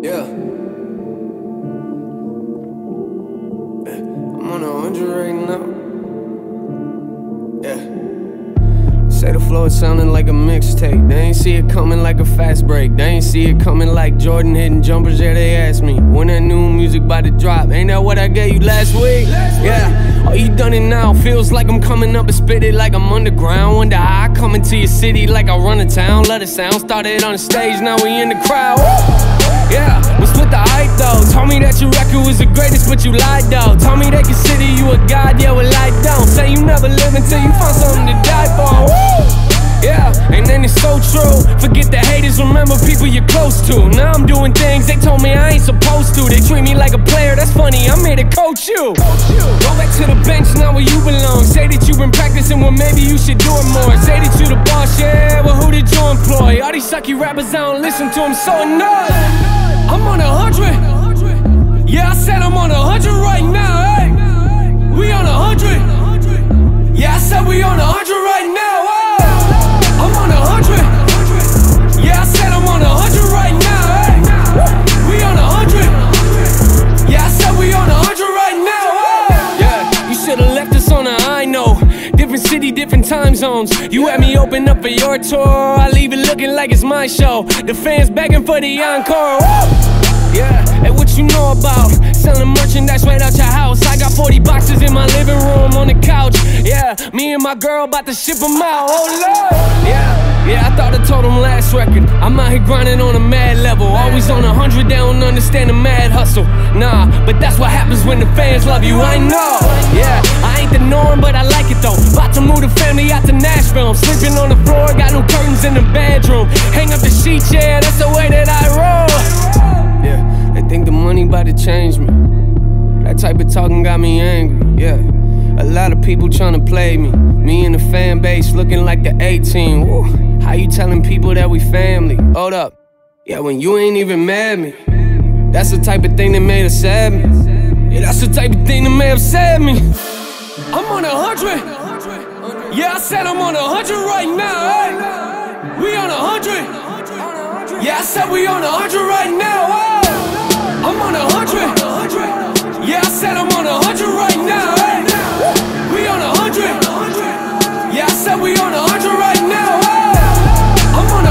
Yeah. I'm on 100 right now. Yeah. Say the flow is sounding like a mixtape. They ain't see it coming like a fast break. They ain't see it coming like Jordan hitting jumpers. Yeah, they asked me when that new music about to drop. Ain't that what I gave you last week? Yeah. Oh, you done it now. Feels like I'm coming up and spit it like I'm underground. Wonder how I come into your city like I run a town. Let it sound. Started on the stage, now we in the crowd. Yeah, was with the hype though. Told me that your record was the greatest, but you lied though. Told me they consider you a god, yeah, well I don't. Say you never live until you find something to die for. Yeah, and then it's so true. Forget the haters, remember people you're close to. Now I'm doing things they told me I ain't supposed to. They treat me like a player, that's funny, I'm here to coach you. Go back to the bench, now where you belong. Say that you've been practicing, well maybe you should do it more. Say that you the boss, yeah, well who did you employ? All these sucky rappers, I don't listen to them, so annoyed. I'm on 100. Yeah, I said I'm on 100 right now, hey. We on 100. Yeah, I said we on 100 right now, hey. I'm on 100. Yeah, I said I'm on 100 right now, hey. We on 100. Yeah, I said we on 100 right now, hey. Yeah, you should've left us on a high note. Different city, different time zones. You had me open up for your tour. I leave it looking like it's my show. The fans begging for the encore. Yeah, and what you know about selling merchandise right out your house? I got 40 boxes in my living room on the couch. Yeah, me and my girl about to ship them out. Oh Lord. Yeah, I thought I told them last record. I'm out here grinding on a mad level. Always on 100, they don't understand the mad hustle. Nah, but that's what happens when the fans love you, I know. Yeah, I ain't the norm, but I like it though. About to move the family out to Nashville. I'm sleeping on the floor, got no curtains in the bedroom. Hang up the sheets, yeah, that's the way that I roll. Yeah, they think the money about to change me. That type of talking got me angry, yeah. A lot of people tryna play me. Me and the fan base looking like the A-team. Woo. How you telling people that we family? Hold up. Yeah, when you ain't even mad me. That's the type of thing that made upset me. Yeah, that's the type of thing that may upset me. I'm on 100. Yeah, I said I'm on 100 right now, hey. We on 100. Yeah, I said we on 100 right now, hey. I'm on 100. Yeah, I said I'm on 100 right now, hey. We on 100. Yeah, I said we on 100 right now, hey. I'm on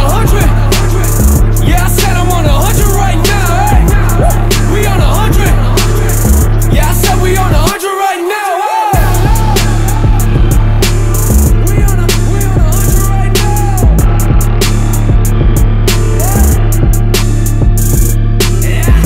100. Yeah, I said I'm on 100 right now, hey. We on 100. Yeah, I said we on 100 right now, hey. We on 100 right now. Yeah.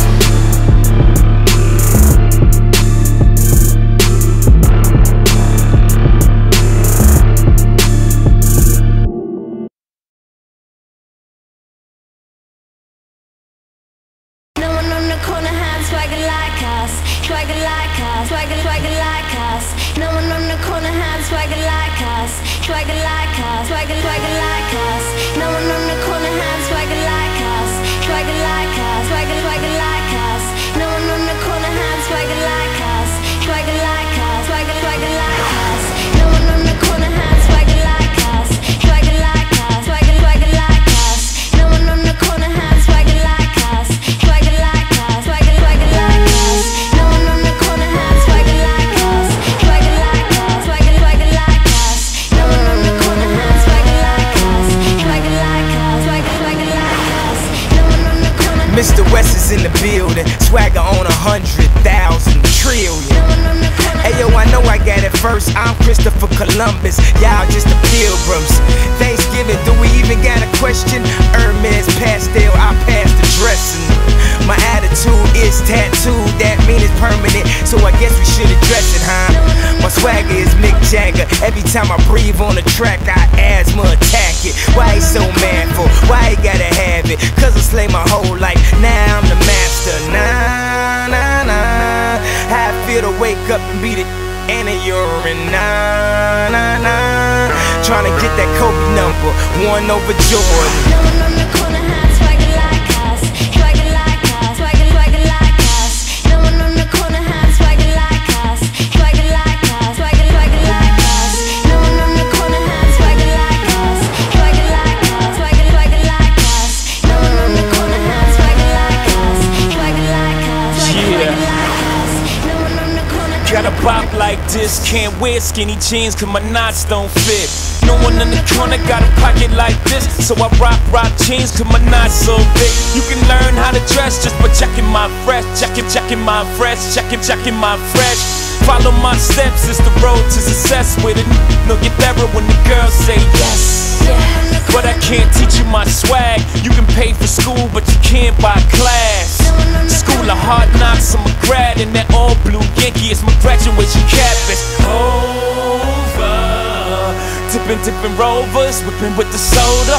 Swagger like us, swagger like us. No one on the corner has swagger like us. Swagger like us, swagger like us. No one on the corner has swagger like us. Swagger like us, swagger like us. No one on the corner has swagger like us. Swagger like us, swagger like us. No one on the corner has swagger like us. Swagger like us, swagger like us. No one on the corner has swagger like us. Swagger like us, swagger like us. No one on the corner has swagger like us. Swagger like us, swagger like us. No one on the corner has swagger like us. Swagger like us, swagger like us. No one on the corner. Mr. West is in the building, swagger on 100,000 trillion. Hey yo, I know I got it first. I'm Christopher Columbus, y'all just the pilgrims. Thanksgiving, do we even got a question? Hermes pastel, I passed the dressing. My attitude is tattooed, that mean it's permanent, so I guess we should address it, huh? My swagger is Mick Jagger. Every time I breathe on the track, I asthma attack it. Why he so manful? Why he gotta have it? Cause I slay my whole life, now I'm the master. Nah, nah, nah. How I feel to wake up and be the and a urine. Nah, nah, nah. Tryna get that Kobe number, 1 over Jordan. No one on the corner has swagger like us. Swagger like us, swagger like us. No one on the corner has swagger like us. Swagger like us, swagger like us. No one on the corner has swagger like us. Swagger like us, swagger like us. No one on the corner has swagger like us. Gotta bop like this, can't wear skinny jeans cause my knots don't fit. No one in the corner got a pocket like this, so I rock jeans cause my knots so big. You can learn how to dress just by checking my fresh, checking my fresh, checking my fresh. Follow my steps, it's the road to success. With it, no get better when the girls say yes. But I can't teach you my swag. You can pay for school, but you can't buy class. School of hard knocks, I'm a grad in that all blue Yankee. It's my graduation cap, it's over. Dipping Rovers, whipping with the soda.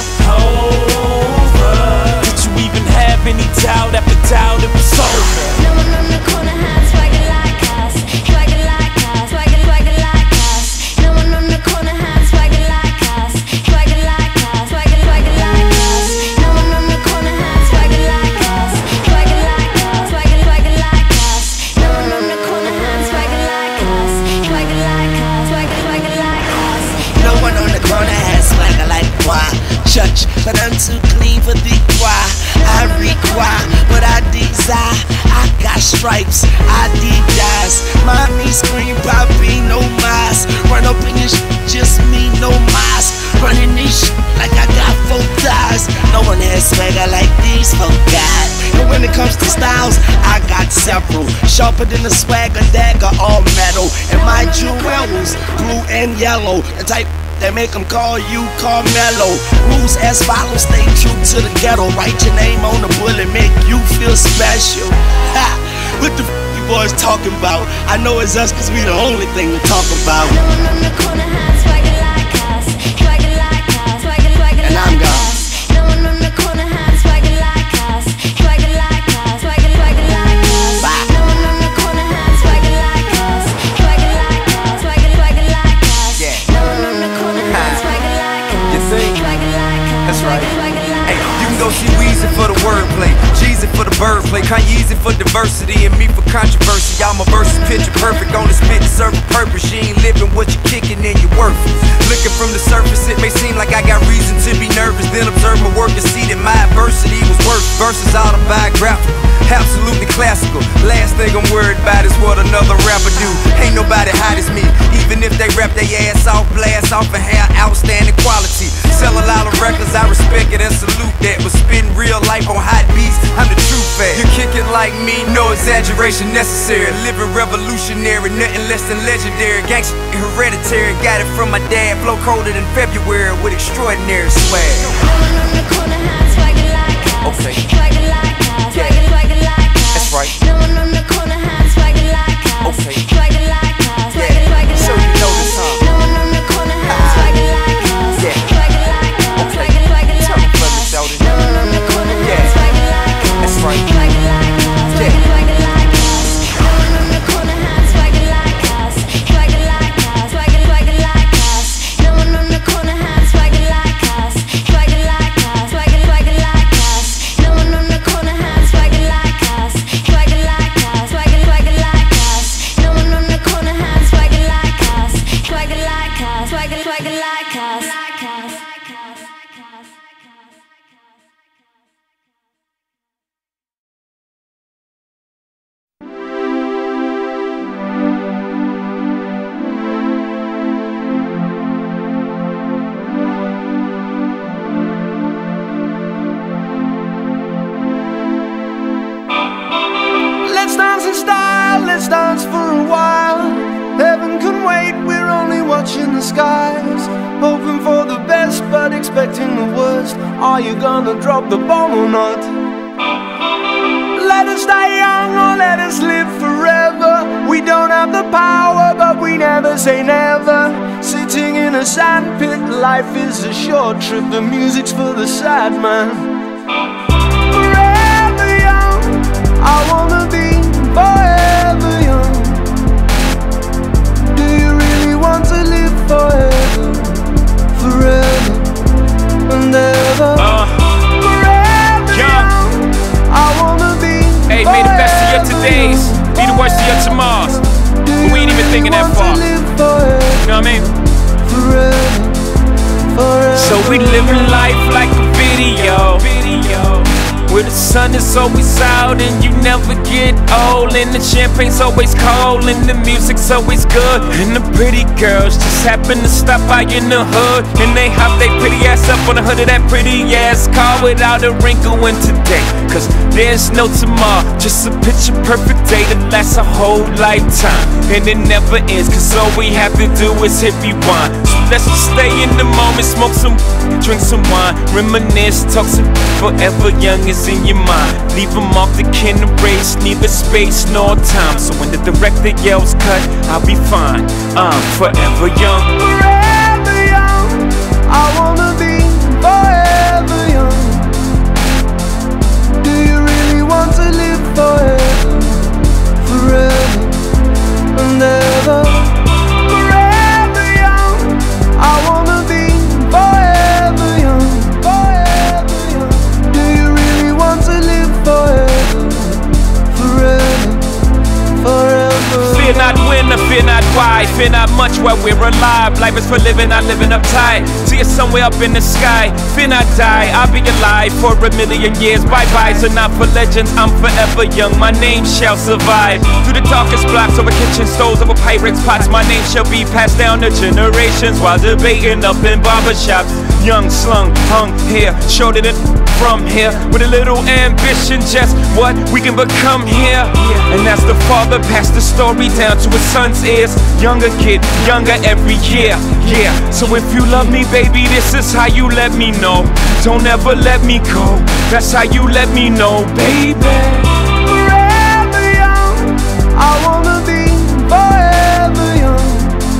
Over. Did you even have any doubt after doubt it was over? No one on the corner has swagger like us, swagger like us, swagger like us. No one on the corner has swagger like us, swagger like us, swagger like us. No one on the corner has swagger like us, swagger like us, swagger like us. No one on the corner has swagger like us, swagger like us, swagger like us. No one on the corner has swagger like moi. Church, but I'm too clean for the choir. I require what I desire. I got stripes, I Adidas. Mommy scream, Poppy, no mask. Run up in this just me, no mask. Running this like I got 4 thighs. No one has swagger like these folk got. And when it comes to styles, I got several. Sharper than a swagger dagger, all metal. And my jewels, blue and yellow. The type that make them call you Carmelo. Rules as follows, stay true to the ghetto. Write your name on the bullet, make you feel special. Ha! What the you boys talking about? I know it's us cause we the only thing to talk about. No one on the corner has swagger like us, swagger like us, swagger like us. No one on the corner has swagger like us, swagger like us, swagger like us. No one on the corner has swagger like us, swagger like us, swagger like us. No one on the corner has swagger like us, You think? swagger like us. That's right. Hey, you can go see Weezy for the wordplay, Jeezy for the birdplay, Kanyeezy for diversity, and me for controversy. Y'all my verses picture perfect, on the spit to serve a purpose. You ain't living what you kicking and you worthless. Looking from the surface, it may seem like I got reason to be nervous. Then observe my work and see that my adversity was worth. Verses autobiographical, absolutely classical. Last thing I'm worried about is what another rapper do. Ain't nobody hot as me, even if they rap their ass off, blast off and have outstanding quality. Sell a lot of records, I respect it and salute that. But spitting real life on hot beats, I'm the true fan. You kick it like me, no exaggeration necessary. Living revolutionary, nothing less than legendary. Gangsta hereditary, got it from my dad. Flow colder than February with extraordinary swag. no one on the corner has swagger like us, Okay. swagger like us, swagger like us. That's right. No one on the corner has swagger like us, Okay. swagger like us, Yeah. swagger So like you know us. this, huh? No one on the corner has swagger like us, Yeah. swagger like us, Okay. swagger Tell me, like brother, us. shout it. No one on the corner Yeah. has swagger like us, That's right. swagger like us, Yeah. swagger like us. No one on the corner has swagger like us, swagger like us, swagger like us. No one on the corner has swagger like us, swagger like us, swagger like us. No one on the corner has swagger like us, swagger like us, swagger like us. No one on the corner has swagger like us, swagger like us, swagger like us. Let's dance in style, let's dance for a while. Heaven can wait, we're only watching the skies. Hoping for the best, but expecting the worst. Are you gonna drop the bomb or not? Let us die young or let us live forever. We don't have the power, but we never say never. Sitting in a sandpit, life is a short trip. The music's for the sad man. Forever young, I wanna be forever young. Do you really want to live forever? Forever and ever. Forever young, I wanna be. Hey, may the best of your todays be the worst of your tomorrows. But we ain't even thinking that far. You know what I mean? So we living life like a video. where the sun is always out and you never get old, and the champagne's always cold and the music's always good, and the pretty girls just happen to stop by in the hood, and they hop they pretty ass up on the hood of that pretty ass car without a wrinkle in today, cause there's no tomorrow, just a picture perfect day that lasts a whole lifetime, and it never ends, cause all we have to do is hit rewind. So let's just stay in the moment, smoke some, drink some wine, reminisce, talk some forever young is in your mind. Leave them off the can erase, neither space nor time. So when the director yells cut, I'll be fine. I'm forever young. Forever young, I wanna be forever young. Do you really want to live forever? Forever and ever. Forever young, I wanna be forever young. Forever young. Do you really want to live forever? Forever, forever. Fear not when or fear not why, fear not much while we're alive. Life is for living, not living uptight. See you somewhere up in the sky. Fear not die, I'll be alive for a million years. Bye-bye, so not for legends, I'm forever young. My name shall survive. Through the darkest blocks, over kitchen stoves, over pirates' pots, my name shall be passed down to generations while debating up in barbershops. Young, slung, hung here, shorter than from here, with a little ambition, just what we can become here. And as the father passed the story down to his son's ears, younger kid, younger every year. Yeah, so if you love me, baby, this is how you let me know. Don't ever let me go, that's how you let me know, baby. Forever young, I wanna be forever young.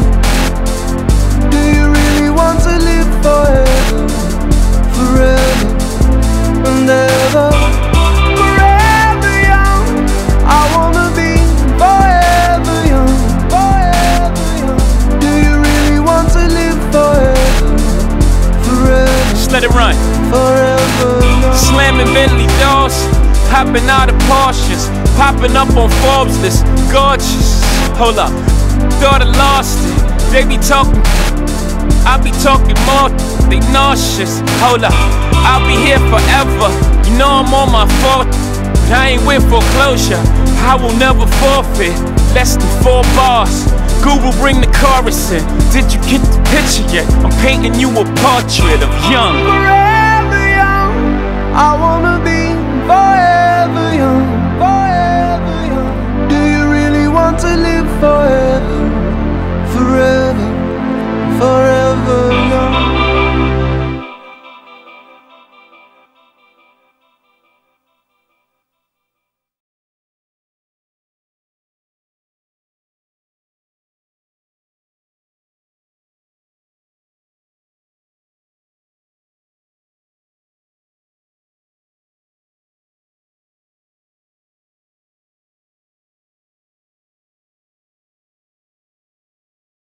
Do you really want to live forever? Forever and ever. Forever young, I wanna be forever young. Forever young. Do you really want to live forever? Forever. Just let it run. Forever young. Slamming Bentley doors, hopping out of Porsches, popping up on Forbes list, gorgeous. Hold up, thought I lost it. They be talking, I be talking more. They nauseous. Hold up, I'll be here forever. You know I'm on my fourth, but I ain't with foreclosure. I will never forfeit. Less than 4 bars. Google, bring the chorus in. Did you get the picture yet? I'm painting you a portrait of young. Forever young, I wanna be